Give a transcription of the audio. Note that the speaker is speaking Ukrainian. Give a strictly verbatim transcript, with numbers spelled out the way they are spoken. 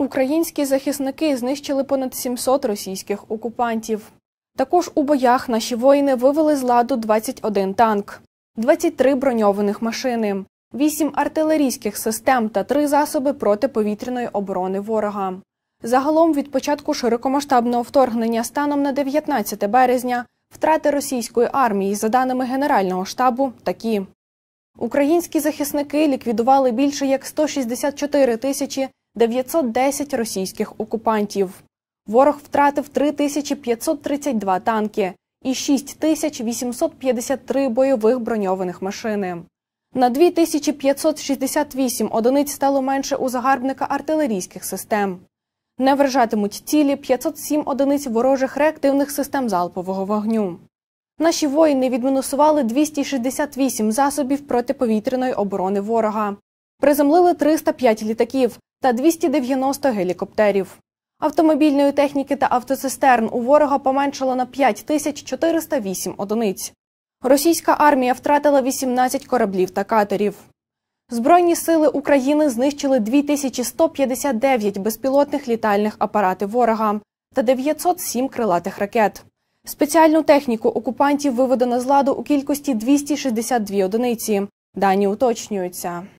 Українські захисники знищили понад сімсот російських окупантів. Також у боях наші воїни вивели з ладу двадцять один танк, двадцять три броньованих машини, вісім артилерійських систем та три засоби протиповітряної оборони ворога. Загалом від початку широкомасштабного вторгнення станом на дев'ятнадцяте березня втрати російської армії, за даними Генерального штабу, такі. Українські захисники ліквідували більше як сто шістдесят чотири тисячі дев'ятсот десять російських окупантів. Ворог втратив три тисячі п'ятсот тридцять два танки і шість тисяч вісімсот п'ятдесят три бойових броньованих машини. На дві тисячі п'ятсот шістдесят вісім одиниць стало менше у загарбника артилерійських систем. Не вражатимуть цілі п'ятсот сім одиниць ворожих реактивних систем залпового вогню. Наші воїни відмінусували двісті шістдесят вісім засобів протиповітряної оборони ворога. Приземлили триста п'ять літаків та двісті дев'яносто гелікоптерів. Автомобільної техніки та автоцистерн у ворога поменшало на п'ять тисяч чотириста вісім одиниць. Російська армія втратила вісімнадцять кораблів та катерів. Збройні сили України знищили дві тисячі сто п'ятдесят дев'ять безпілотних літальних апаратів ворога та дев'ятсот сім крилатих ракет. Спеціальну техніку окупантів виведено з ладу у кількості двісті шістдесят дві одиниці. Дані уточнюються.